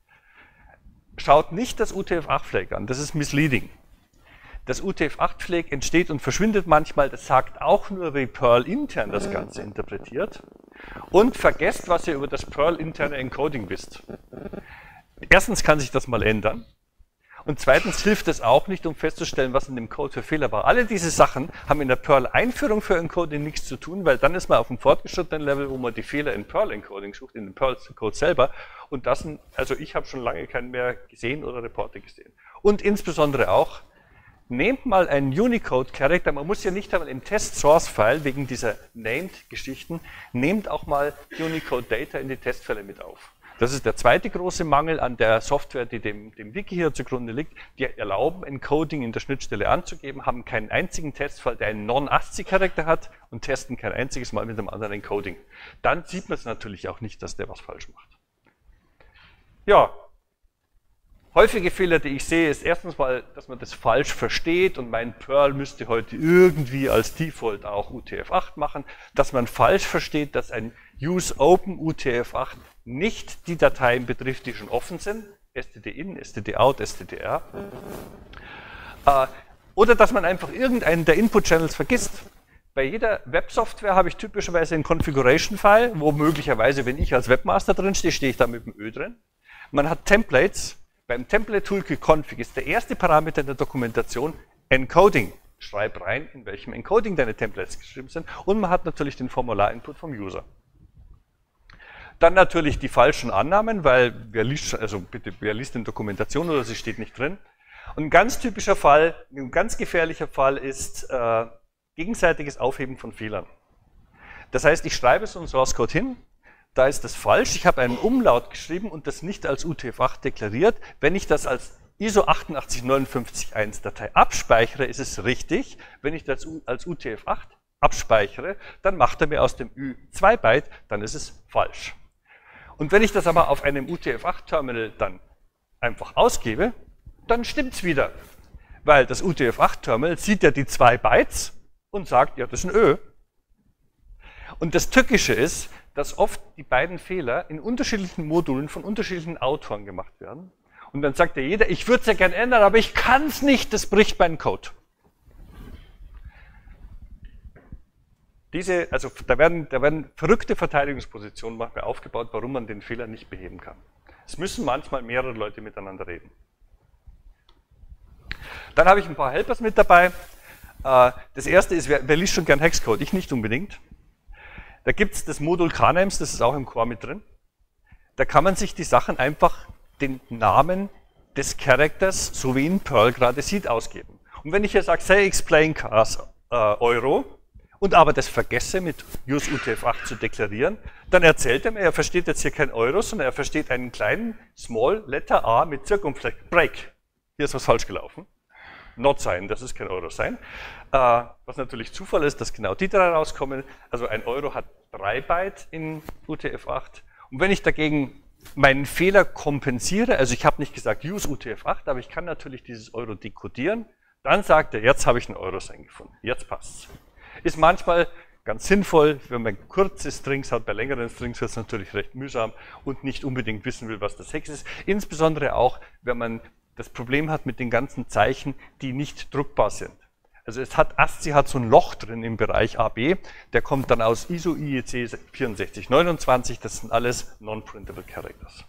Schaut nicht das U T F acht Flag an, das ist misleading. Das U T F acht Flag entsteht und verschwindet manchmal, das sagt auch nur, wie Perl intern das Ganze interpretiert. Und vergesst, was ihr über das Perl interne Encoding wisst. Erstens kann sich das mal ändern. Und zweitens hilft es auch nicht, um festzustellen, was in dem Code für Fehler war. Alle diese Sachen haben in der Perl-Einführung für Encoding nichts zu tun, weil dann ist man auf dem fortgeschrittenen Level, wo man die Fehler in Perl-Encoding sucht, in dem Perl-Code selber. Und das sind, also ich habe schon lange keinen mehr gesehen oder Reporte gesehen. Und insbesondere auch, nehmt mal einen Unicode-Charakter, man muss ja nicht einmal im Test-Source-File, wegen dieser Named-Geschichten, nehmt auch mal Unicode-Data in die Testfälle mit auf. Das ist der zweite große Mangel an der Software, die dem, dem Wiki hier zugrunde liegt. Die erlauben, Encoding in der Schnittstelle anzugeben, haben keinen einzigen Testfall, der einen Non-ASCII-Charakter hat, und testen kein einziges Mal mit einem anderen Encoding. Dann sieht man es natürlich auch nicht, dass der was falsch macht. Ja, häufige Fehler, die ich sehe, ist erstens mal, dass man das falsch versteht und meint, Perl müsste heute irgendwie als Default auch U T F acht machen, dass man falsch versteht, dass ein Use Open U T F acht nicht die Dateien betrifft, die schon offen sind, stdin, stdout, stdr, äh, oder dass man einfach irgendeinen der Input-Channels vergisst. Bei jeder Websoftware habe ich typischerweise einen Configuration-File, wo möglicherweise, wenn ich als Webmaster drin stehe, stehe ich da mit dem Ö drin. Man hat Templates. Beim Template-Toolkit Config ist der erste Parameter in der Dokumentation Encoding. Schreib rein, in welchem Encoding deine Templates geschrieben sind. Und man hat natürlich den Formular-Input vom User. Dann natürlich die falschen Annahmen, weil wer liest, also bitte, wer liest in Dokumentation oder sie steht nicht drin. Und ein ganz typischer Fall, ein ganz gefährlicher Fall ist äh, gegenseitiges Aufheben von Fehlern. Das heißt, ich schreibe so einen Source Code hin, da ist das falsch, ich habe einen Umlaut geschrieben und das nicht als U T F acht deklariert. Wenn ich das als I S O achtundachtzig neunundfünfzig Punkt eins Datei abspeichere, ist es richtig. Wenn ich das als U T F acht abspeichere, dann macht er mir aus dem Ü zwei Byte, dann ist es falsch. Und wenn ich das aber auf einem U T F acht Terminal dann einfach ausgebe, dann stimmt's wieder. Weil das U T F acht Terminal sieht ja die zwei Bytes und sagt, ja, das ist ein Ö. Und das Tückische ist, dass oft die beiden Fehler in unterschiedlichen Modulen von unterschiedlichen Autoren gemacht werden. Und dann sagt ja jeder, ich würde es ja gerne ändern, aber ich kann es nicht, das bricht meinen Code. Diese, also da werden, da werden verrückte Verteidigungspositionen manchmal aufgebaut, warum man den Fehler nicht beheben kann. Es müssen manchmal mehrere Leute miteinander reden. Dann habe ich ein paar Helpers mit dabei. Das erste ist, wer, wer liest schon gern Hexcode? Ich nicht unbedingt. Da gibt es das Modul Knames, das ist auch im Core mit drin. Da kann man sich die Sachen einfach den Namen des Charakters, so wie in Perl gerade sieht, ausgeben. Und wenn ich hier sage, say explain cars äh, Euro, und aber das vergesse, mit use U T F acht zu deklarieren, dann erzählt er mir, er versteht jetzt hier kein Euro, sondern er versteht einen kleinen Small Letter A mit Zirkumflex. Break. Hier ist was falsch gelaufen. Not sein, das ist kein Euro sein. Äh, was natürlich Zufall ist, dass genau die drei rauskommen. Also ein Euro hat drei Byte in U T F acht. Und wenn ich dagegen meinen Fehler kompensiere, also ich habe nicht gesagt use U T F acht, aber ich kann natürlich dieses Euro dekodieren, dann sagt er, jetzt habe ich einen Euro sein gefunden. Jetzt passt's. Ist manchmal ganz sinnvoll, wenn man kurze Strings hat. Bei längeren Strings wird es natürlich recht mühsam und nicht unbedingt wissen will, was das Hex ist. Insbesondere auch, wenn man das Problem hat mit den ganzen Zeichen, die nicht druckbar sind. Also es hat, ASCII hat so ein Loch drin im Bereich A B, der kommt dann aus I S O I E C vierundsechzig neunundzwanzig, das sind alles Non-Printable Characters.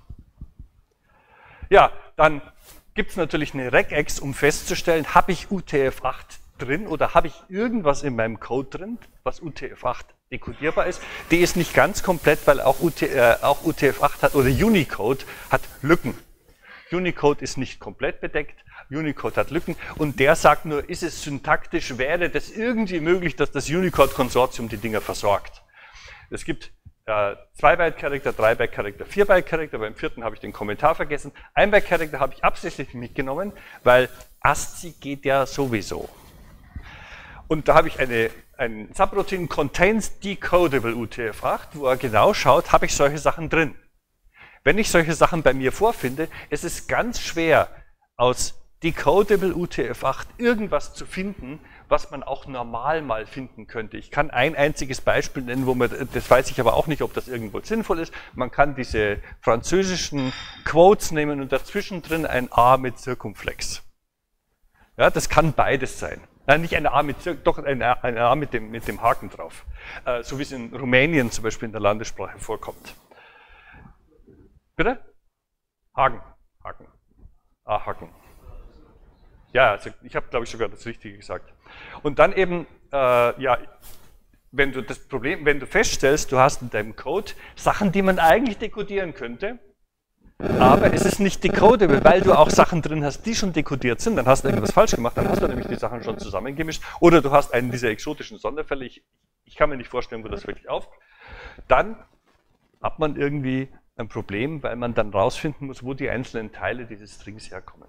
Ja, dann gibt es natürlich eine Regex, um festzustellen, habe ich U T F acht drin oder habe ich irgendwas in meinem Code drin, was U T F acht dekodierbar ist. Die ist nicht ganz komplett, weil auch, U T, äh, auch U T F acht hat oder Unicode hat Lücken. Unicode ist nicht komplett bedeckt, Unicode hat Lücken und der sagt nur, ist es syntaktisch, wäre das irgendwie möglich, dass das Unicode-Konsortium die Dinger versorgt. Es gibt äh, zwei Byte Charakter, drei Byte Charakter, vier Byte Charakter, beim vierten habe ich den Kommentar vergessen. ein Byte Charakter habe ich absichtlich mitgenommen, weil ASCII geht ja sowieso. Und da habe ich eine, ein Subroutine contains decodable U T F acht, wo er genau schaut, habe ich solche Sachen drin. Wenn ich solche Sachen bei mir vorfinde, es ist ganz schwer, aus decodable U T F acht irgendwas zu finden, was man auch normal mal finden könnte. Ich kann ein einziges Beispiel nennen, wo man, das weiß ich aber auch nicht, ob das irgendwo sinnvoll ist. Man kann diese französischen Quotes nehmen und dazwischen drin ein A mit Zirkumflex. Ja, das kann beides sein. Nein, nicht ein A mit, doch ein A, ein A mit, dem, mit dem Haken drauf. Äh, so wie es in Rumänien zum Beispiel in der Landessprache vorkommt. Bitte? Haken. Haken. Ah, Haken. Ja, also ich habe, glaube ich, sogar das Richtige gesagt. Und dann eben, äh, ja, wenn du das Problem, wenn du feststellst, du hast in deinem Code Sachen, die man eigentlich dekodieren könnte, aber es ist nicht decodable, weil du auch Sachen drin hast, die schon dekodiert sind, dann hast du irgendwas falsch gemacht, dann hast du nämlich die Sachen schon zusammengemischt, oder du hast einen dieser exotischen Sonderfälle, ich, ich kann mir nicht vorstellen, wo das wirklich auf, dann hat man irgendwie ein Problem, weil man dann rausfinden muss, wo die einzelnen Teile dieses Strings herkommen.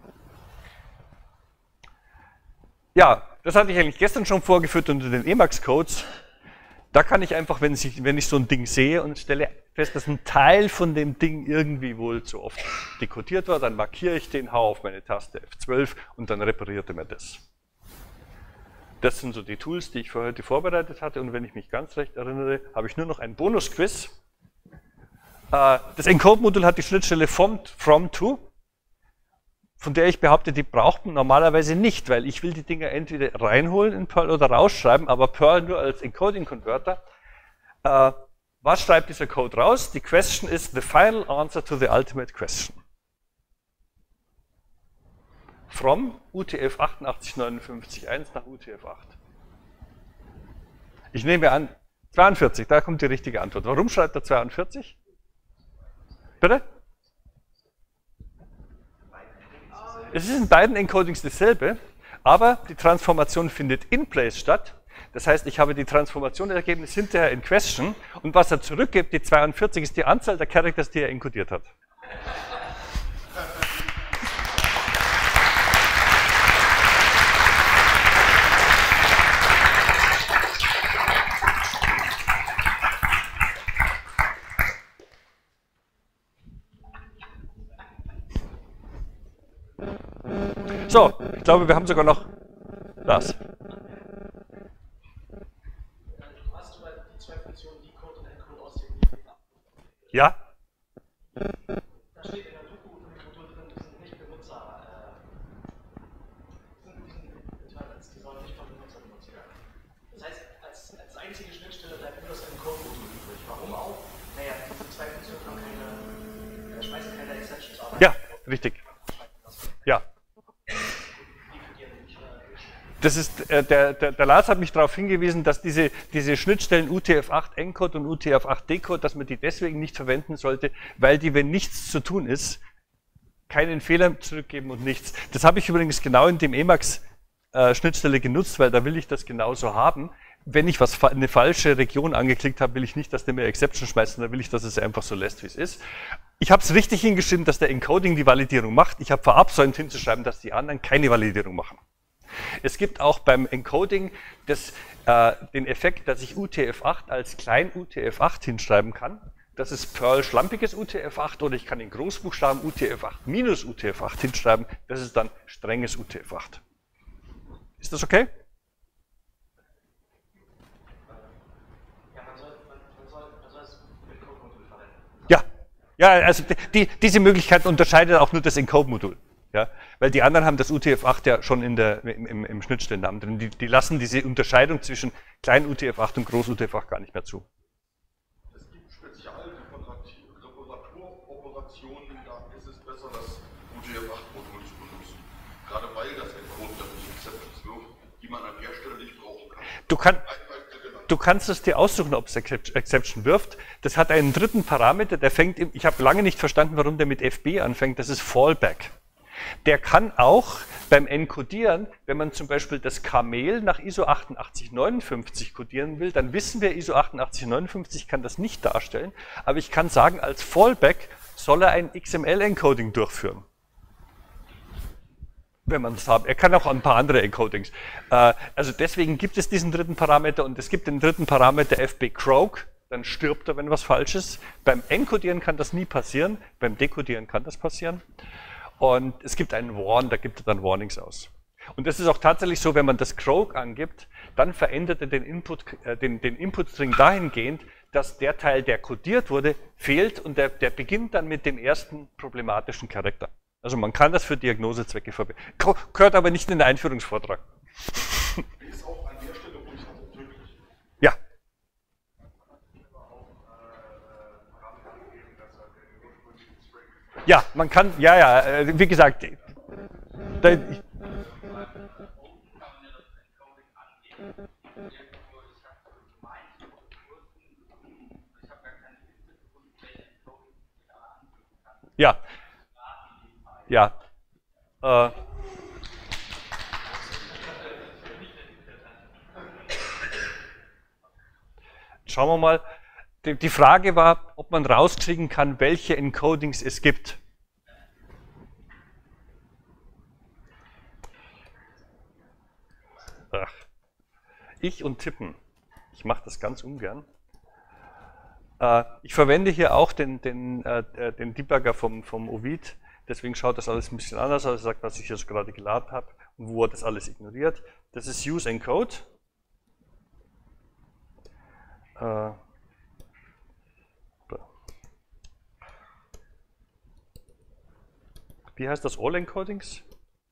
Ja, das hatte ich eigentlich gestern schon vorgeführt unter den Emacs-Codes. Da kann ich einfach, wenn ich, wenn ich so ein Ding sehe und stelle fest, dass ein Teil von dem Ding irgendwie wohl zu oft dekodiert war, dann markiere ich den, hau auf meine Taste F zwölf und dann repariert er mir das. Das sind so die Tools, die ich für heute vorbereitet hatte, und wenn ich mich ganz recht erinnere, habe ich nur noch ein Bonus-Quiz. Das Encode-Modul hat die Schnittstelle from, from to, von der ich behaupte, die braucht man normalerweise nicht, weil ich will die Dinger entweder reinholen in Perl oder rausschreiben, aber Perl nur als Encoding-Converter. Äh, was schreibt dieser Code raus? Die Question is the final answer to the ultimate question. From U T F achtundachtzig neunundfünfzig Punkt eins nach U T F acht. Ich nehme an, zweiundvierzig, da kommt die richtige Antwort. Warum schreibt er zweiundvierzig? Bitte? Es ist in beiden Encodings dasselbe, aber die Transformation findet in place statt. Das heißt, ich habe die Transformation des Ergebnisses hinterher in question, und was er zurückgibt, die zweiundvierzig, ist die Anzahl der Characters, die er encodiert hat. So, ich glaube, wir haben sogar noch das. Du hast über die zwei Funktionen Decode und Encode aus dem Ja? Da steht in der Doku-Modul drin, die sind nicht Benutzer, äh, die sind, die sind, die sollen nicht von Benutzer benutzt werden. Das heißt, als, als einzige Schnittstelle bleibt nur das Encode-Modul übrig. Warum auch? Naja, diese zwei Funktionen haben keine, äh, schmeißen keine Exceptions auf. Ja, richtig. Ja. Das ist, äh, der, der, der Lars hat mich darauf hingewiesen, dass diese, diese Schnittstellen U T F acht Encode und U T F acht Decode, dass man die deswegen nicht verwenden sollte, weil die, wenn nichts zu tun ist, keinen Fehler zurückgeben und nichts. Das habe ich übrigens genau in dem Emacs äh, Schnittstelle genutzt, weil da will ich das genauso haben. Wenn ich was, eine falsche Region angeklickt habe, will ich nicht, dass der mir Exception schmeißt, sondern will ich, dass es einfach so lässt, wie es ist. Ich habe es richtig hingeschrieben, dass der Encoding die Validierung macht. Ich habe verabsäumt hinzuschreiben, dass die anderen keine Validierung machen. Es gibt auch beim Encoding das, äh, den Effekt, dass ich U T F acht als klein U T F acht hinschreiben kann. Das ist Perl schlampiges U T F acht oder ich kann in Großbuchstaben U T F acht minus U T F acht hinschreiben. Das ist dann strenges U T F acht. Ist das okay? Ja, man soll, man, man soll, man soll es mit Code-Modul verwenden. Ja, ja, also die, diese Möglichkeit unterscheidet auch nur das Encode-Modul. Ja, weil die anderen haben das U T F acht ja schon in der, im, im, im Schnittstellennamen drin. Die, die lassen diese Unterscheidung zwischen klein U T F acht und groß U T F acht gar nicht mehr zu. Es gibt Spezialreparaturoperationen, da ist es besser, das U T F acht-Modul zu benutzen. Gerade weil das Encode dann nicht Exceptions wirft, die man an der Stelle nicht brauchen kann. Du, kann, du kannst es dir aussuchen, ob es Exception wirft. Das hat einen dritten Parameter, der fängt, im, ich habe lange nicht verstanden, warum der mit F B anfängt, das ist Fallback. Der kann auch beim Encodieren, wenn man zum Beispiel das Kamel nach I S O achtundachtzig neunundfünfzig codieren will, dann wissen wir, I S O achtundachtzig neunundfünfzig kann das nicht darstellen, aber ich kann sagen, als Fallback soll er ein X M L-Encoding durchführen. Wenn man es hat. Er kann auch ein paar andere Encodings. Also deswegen gibt es diesen dritten Parameter und es gibt den dritten Parameter F B Croak, dann stirbt er, wenn was falsch ist. Beim Encodieren kann das nie passieren, beim Dekodieren kann das passieren. Und es gibt einen Warn, da gibt er dann Warnings aus. Und das ist auch tatsächlich so, wenn man das Croak angibt, dann verändert er den Input, äh, den, den Input-String dahingehend, dass der Teil, der codiert wurde, fehlt und der, der beginnt dann mit dem ersten problematischen Charakter. Also man kann das für Diagnosezwecke verwenden. Gehört aber nicht in den Einführungsvortrag. Ist auch an der Stelle ruhig tödlich. Ja. Ja, man kann, ja, ja, wie gesagt, da, ich, ja, ja, äh, schauen wir mal. Die Frage war, ob man rauskriegen kann, welche Encodings es gibt. Ach. Ich und Tippen. Ich mache das ganz ungern. Äh, ich verwende hier auch den, den, äh, den Debugger vom, vom Ovid. Deswegen schaut das alles ein bisschen anders aus. Er sagt, was ich jetzt gerade geladen habe und wo er das alles ignoriert. Das ist Use Encode. Äh, Wie heißt das? All Encodings?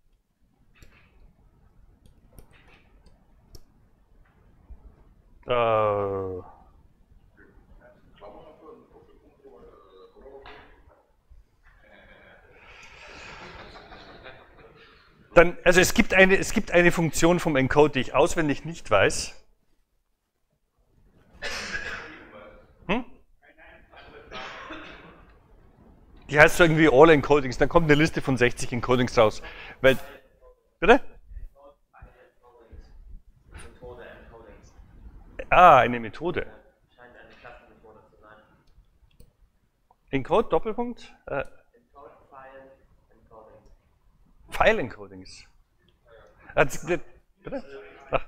Äh, dann, also es gibt, eine, es gibt eine Funktion vom Encode, die ich auswendig nicht weiß. Hm? Die heißt so irgendwie All Encodings, dann kommt eine Liste von sechzig Encodings raus. Weil, bitte? Ah, eine Methode. Scheint eine Klassenmethode zu sein. Encode, Doppelpunkt? Äh, Encode, File, Encodings. File Encodings. Ah, das, das, bitte? Ach.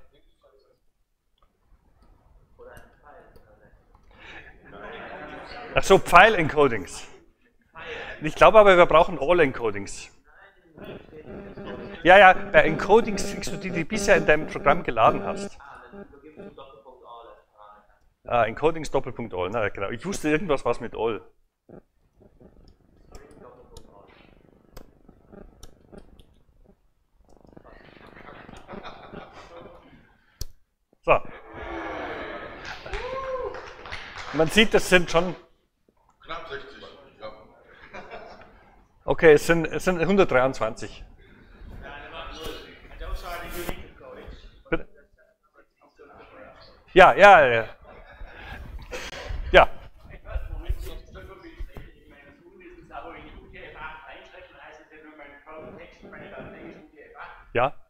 Oder ein File. Ach so, File Encodings. Ich glaube aber, wir brauchen All Encodings. Ja, ja, bei Encodings kriegst du die, die bisher in deinem Programm geladen hast. Ah, Encodings Doppelpunkt all, na genau. Ich wusste irgendwas was mit all. So. Man sieht, das sind schon. Knapp sechzig, ja. Okay, es sind, es sind hundertdreiundzwanzig. Bitte? Ja, ja, ja. Ja. Ja.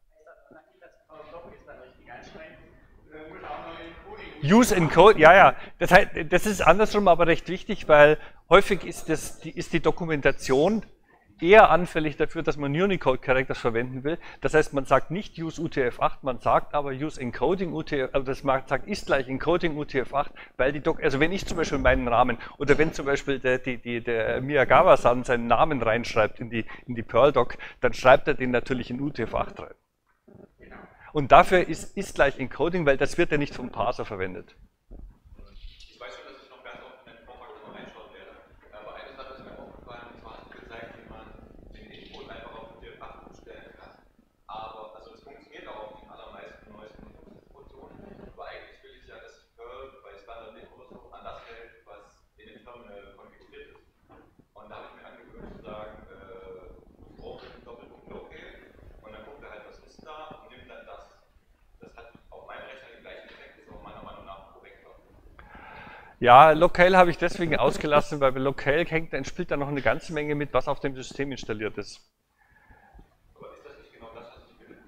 Use Encode, ja, ja. Das, heißt, das ist andersrum aber recht wichtig, weil häufig ist, das, die, ist die Dokumentation eher anfällig dafür, dass man Unicode Characters verwenden will. Das heißt, man sagt nicht Use U T F acht, man sagt aber Use Encoding U T F acht, also das man sagt ist gleich Encoding U T F acht, weil die Doc, also wenn ich zum Beispiel meinen Namen oder wenn zum Beispiel der, die, die, der Miyagawa-san seinen Namen reinschreibt in die, in die Perl-Doc, dann schreibt er den natürlich in U T F acht rein. Und dafür ist, ist gleich Encoding, weil das wird ja nicht vom Parser verwendet. Ich weiß schon, dass ich noch ganz oft in den Vortrag nochmal reinschauen werde, aber eine Sache ist mir aufgefallen, und zwar hat es gezeigt, wie man den Input einfach auf U T F acht umstellen kann. Aber, also es funktioniert auch auf den allermeisten neuesten Distributionen, aber eigentlich will ich ja, dass Perl bei Standard Lib oder so an das hält, was in dem Terminal konfiguriert ist. Und da habe ich mir angewöhnt zu sagen, äh, Open Doppelpunkt Locale, und dann guckt er halt, was ist da, und nimmt dann das. Das hat auf meinem Rechner den gleichen Effekt, ist aber meiner Meinung nach korrekter. Ja, Locale habe ich deswegen ausgelassen, weil bei Locale hängt, dann spielt da noch eine ganze Menge mit, was auf dem System installiert ist. Aber ist das nicht genau das, was ich will?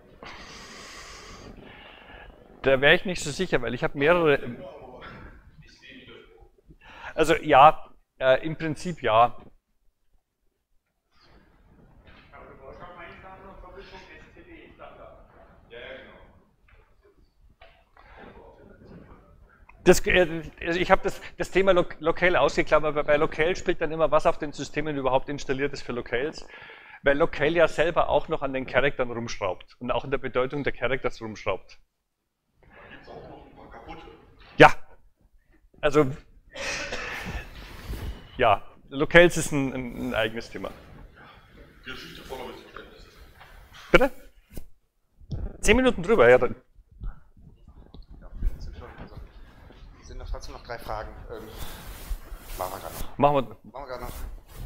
Da wäre ich nicht so sicher, weil ich habe mehrere. Also ja, äh, im Prinzip ja. Das, äh, also ich habe das, das Thema Lo Locale ausgeklammert, aber bei Locale spielt dann immer, was auf den Systemen überhaupt installiert ist für Locales, weil Locale ja selber auch noch an den Charaktern rumschraubt und auch in der Bedeutung der Characters rumschraubt. Gibt es auch noch ein paar kaputte? Ja, also ja, Locales ist ein, ein, ein eigenes Thema. Die Geschichte voller Missverständnisse. Bitte? Zehn Minuten drüber, ja dann. Es sind noch trotzdem noch drei Fragen. Ähm, machen wir gerade noch. Machen wir. Machen wir gerade noch.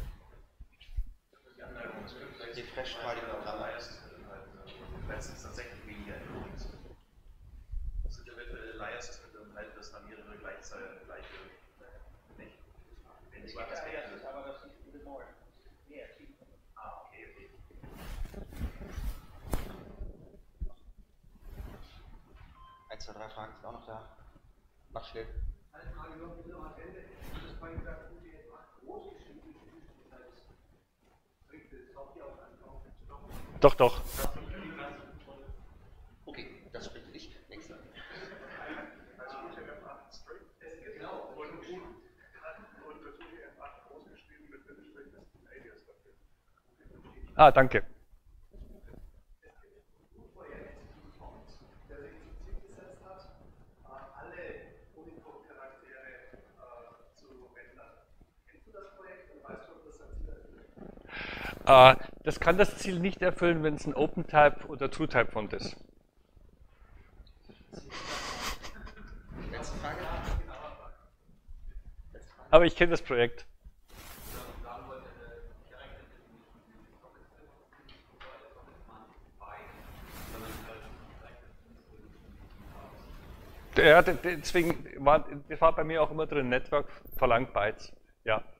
Refresh mal die Programme. Letztens tatsächlich weniger Encodings. Das sind ja virtuelle Layers, das wird dann halt, dass man mehrere gleichzeitig gleiche nicht. Wenn ich das geht, aber das ist ein neu. Ah, okay, okay. Ein, zwei, drei Fragen sind auch noch da. Mach schnell. Eine Frage noch bitte am Ende. Das ist vorhin gesagt, U T F acht groß geschrieben ist. Das heißt, bringt es auch hier auf einen Kauf. Doch, doch. Okay, das spricht nicht. Nächster. Also U T F acht String. Genau. Und, und, und das U T F acht groß geschrieben mit Bindestrich ist ein Alias dafür. Ah, danke. Äh, das kann das Ziel nicht erfüllen, wenn es ein OpenType oder TrueType-Font ist. Letzte Frage. Aber ich kenne das Projekt. Ja, deswegen war, das war bei mir auch immer drin, Network verlangt Bytes. Ja.